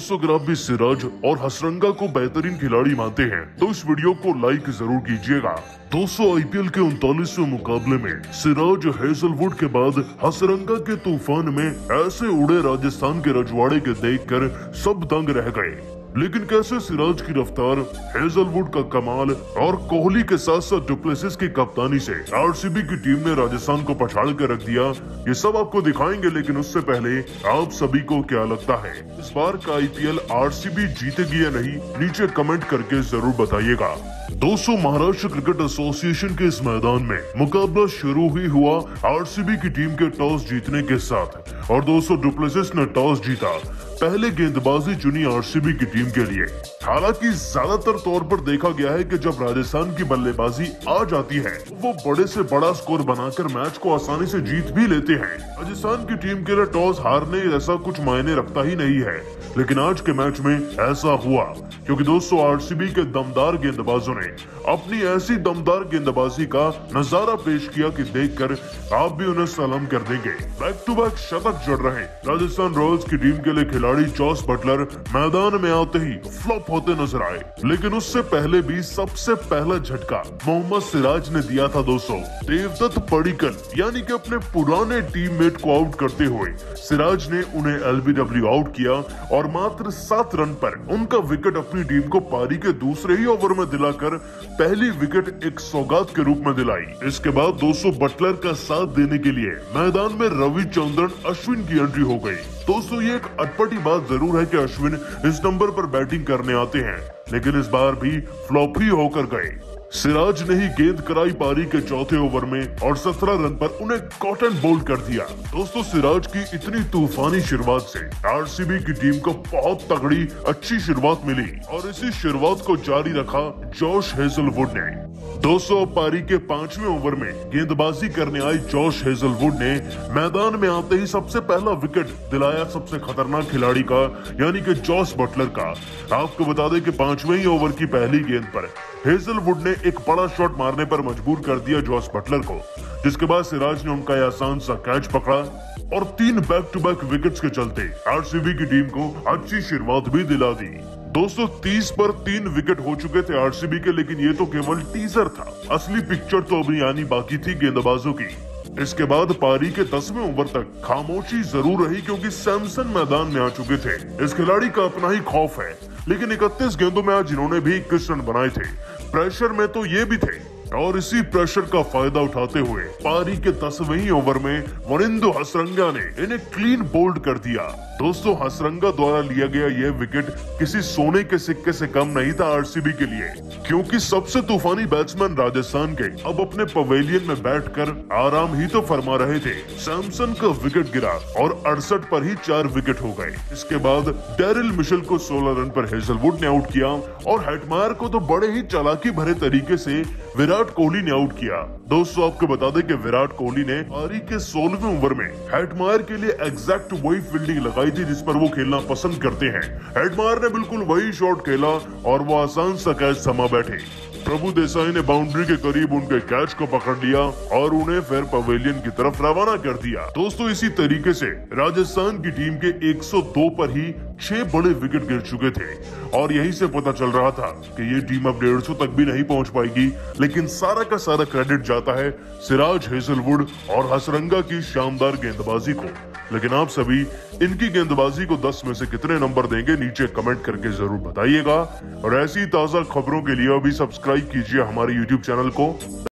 दोस्तों अगर आप भी सिराज और हसरंगा को बेहतरीन खिलाड़ी मानते हैं तो इस वीडियो को लाइक जरूर कीजिएगा। दोस्तों आईपीएल के 39वें मुकाबले में सिराज हेजलवुड के बाद हसरंगा के तूफान में ऐसे उड़े राजस्थान के रजवाड़े के देखकर सब दंग रह गए। लेकिन कैसे सिराज की रफ्तार, हेजलवुड का कमाल और कोहली के साथ साथ डुप्लेसिस की कप्तानी से आरसीबी की टीम ने राजस्थान को पछाड़ कर रख दिया, ये सब आपको दिखाएंगे। लेकिन उससे पहले आप सभी को क्या लगता है इस बार का आईपीएल आरसीबी जीतेगी या नहीं, नीचे कमेंट करके जरूर बताइएगा। दोस्तों महाराष्ट्र क्रिकेट एसोसिएशन के इस मैदान में मुकाबला शुरू ही हुआ आरसीबी की टीम के टॉस जीतने के साथ और दोस्तों डुप्लेसिस ने टॉस जीता, पहले गेंदबाजी चुनी आरसीबी की टीम के लिए। हालांकि ज्यादातर तौर पर देखा गया है कि जब राजस्थान की बल्लेबाजी आ जाती है वो बड़े से बड़ा स्कोर बनाकर मैच को आसानी से जीत भी लेते हैं। राजस्थान की टीम के लिए टॉस हारने ऐसा कुछ मायने रखता ही नहीं है, लेकिन आज के मैच में ऐसा हुआ क्योंकि दोस्तों आरसीबी के दमदार गेंदबाजों ने अपनी ऐसी दमदार गेंदबाजी का नजारा पेश किया कि देखकर आप भी उन्हें सलाम कर देंगे। बैक टू बैक शतक जड़ रहे राजस्थान रॉयल्स की टीम के लिए खिलाड़ी जॉस बटलर मैदान में आते ही फ्लॉप होते नजर आए, लेकिन उससे पहले भी सबसे पहला झटका मोहम्मद सिराज ने दिया था। दोस्तों देवदत्त पडिक्कल यानी कि अपने पुराने टीममेट को आउट करते हुए सिराज ने उन्हें एलबीडब्ल्यू आउट किया और मात्र 7 रन पर उनका विकेट अपनी टीम को पारी के दूसरे ही ओवर में दिलाकर पहली विकेट एक सौगात के रूप में दिलाई। इसके बाद दोस्तों बटलर का साथ देने के लिए मैदान में रविचंद्रन अश्विन की एंट्री हो गई। दोस्तों ये एक अटपटी बात जरूर है कि अश्विन इस नंबर पर बैटिंग करने आते हैं, लेकिन इस बार भी फ्लॉप ही होकर गए। सिराज ने ही गेंद कराई पारी के चौथे ओवर में और 17 रन पर उन्हें कॉटन बोल्ड कर दिया। दोस्तों सिराज की इतनी तूफानी शुरुआत से आरसीबी की टीम को बहुत तगड़ी अच्छी शुरुआत मिली और इसी शुरुआत को जारी रखा जॉश हेजलवुड ने। दोस्तों पारी के 5वें ओवर में गेंदबाजी करने आई जॉश हेजलवुड ने मैदान में आते ही सबसे पहला विकेट दिलाया सबसे खतरनाक खिलाड़ी का यानी कि जॉस बटलर का। आपको बता दें कि 5वें ही ओवर की पहली गेंद पर हेजलवुड ने एक बड़ा शॉट मारने पर मजबूर कर दिया जॉस बटलर को, जिसके बाद सिराज ने उनका आसान सा कैच पकड़ा और 3 बैक टू बैक विकेट्स के चलते आरसीबी की टीम को अच्छी शुरुआत भी दिला दी। दोस्तों 30 पर 3 विकेट हो चुके थे आरसीबी के, लेकिन ये तो केवल टीजर था, असली पिक्चर तो अभी आनी बाकी थी गेंदबाजों की। इसके बाद पारी के 10वें ओवर तक खामोशी जरूर रही क्योंकि सैमसन मैदान में आ चुके थे। इस खिलाड़ी का अपना ही खौफ है, लेकिन 31 गेंदों में आज इन्होंने भी 21 रन बनाए थे। प्रेशर में तो ये भी थे और इसी प्रेशर का फायदा उठाते हुए पारी के 10वें ही ओवर में वरिंदु हसरंगा ने इन्हें क्लीन बोल्ड कर दिया। दोस्तों हसरंगा द्वारा लिया गया यह विकेट किसी सोने के सिक्के से कम नहीं था आरसीबी के लिए, क्योंकि सबसे तूफानी बैट्समैन राजस्थान के अब अपने पवेलियन में बैठकर आराम ही तो फरमा रहे थे। सैमसन का विकेट गिरा और 68 पर ही 4 विकेट हो गए। इसके बाद डेरिल मिशेल को 16 रन पर हेजलवुड ने आउट किया और हेटमायर को तो बड़े ही चालाकी भरे तरीके से विराट कोहली ने आउट किया। दोस्तों आपको बता दें कि विराट कोहली ने पारी के 16वें ओवर में हेटमायर के लिए एग्जैक्ट वही फील्डिंग लगाई थी जिस पर वो खेलना पसंद करते हैं। हेटमायर ने बिल्कुल वही शॉट खेला और वो आसान सा कैच थमा बैठे। प्रभु देसाई ने बाउंड्री के करीब उनके कैच को पकड़ लिया और उन्हें फिर पवेलियन की तरफ रवाना कर दिया। दोस्तों इसी तरीके से राजस्थान की टीम के 102 पर ही 6 बड़े विकेट गिर चुके थे और यही से पता चल रहा था कि ये टीम अब 150 तक भी नहीं पहुंच पाएगी। लेकिन सारा का सारा क्रेडिट जाता है सिराज, हेजलवुड और हसरंगा की शानदार गेंदबाजी को। लेकिन आप सभी इनकी गेंदबाजी को 10 में से कितने नंबर देंगे, नीचे कमेंट करके जरूर बताइएगा। और ऐसी ताजा खबरों के लिए अभी सब्सक्राइब कीजिए हमारे YouTube चैनल को।